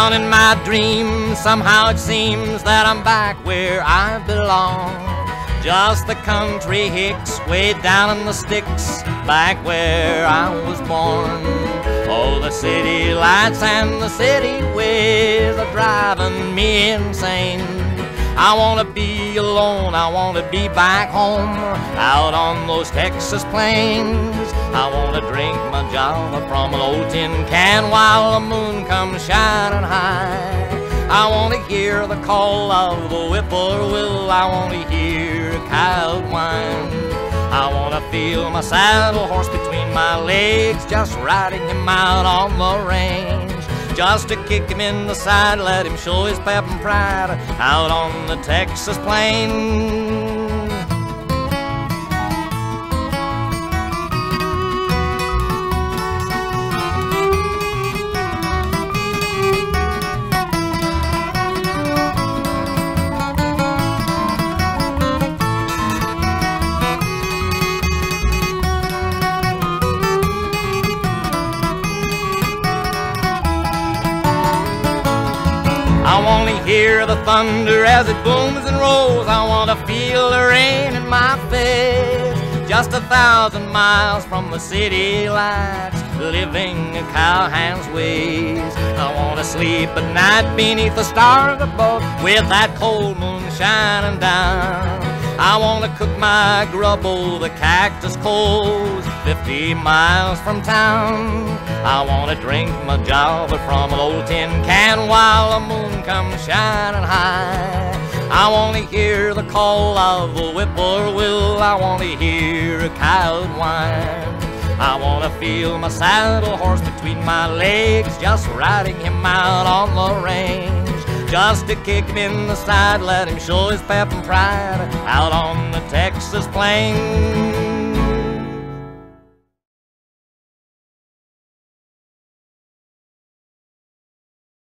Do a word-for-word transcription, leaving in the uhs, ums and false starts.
Down in my dreams, somehow it seems that I'm back where I belong. Just the country hicks, way down in the sticks, back where I was born. Oh, the city lights and the city ways are driving me insane. I wanna be alone, I wanna be back home, out on those Texas plains. I wanna drink my Java from an old tin can while the moon comes shining high. I wanna hear the call of the whippoorwill, I wanna hear coyote whine. I wanna feel my saddle horse between my legs, just riding him out on the range. Just to kick him in the side, let him show his pep and pride out on the Texas plains. I wanna hear the thunder as it booms and rolls. I wanna feel the rain in my face. Just a thousand miles from the city lights, living a cowhand's ways. I wanna sleep at night beneath the stars above, with that cold moon shining down. I wanna cook my grub over the cactus coals, fifty miles from town. I wanna drink my Java from an old tin can while the moon comes shining high. I wanna hear the call of the whippoorwill, I wanna hear a coyote whine. I wanna feel my saddle horse between my legs, just riding him out on the range. Just to kick him in the side, let him show his pep and pride out on the Texas plains.